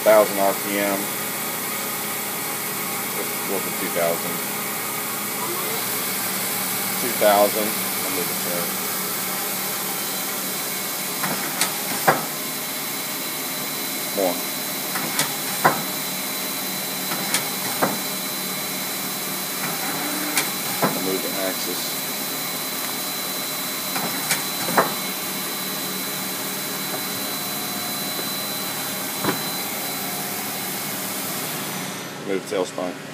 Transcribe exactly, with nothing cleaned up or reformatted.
thousand R P M. Let's go for two thousand. two thousand. I'll move it there. More. I'll move the axis. Move the tail spine.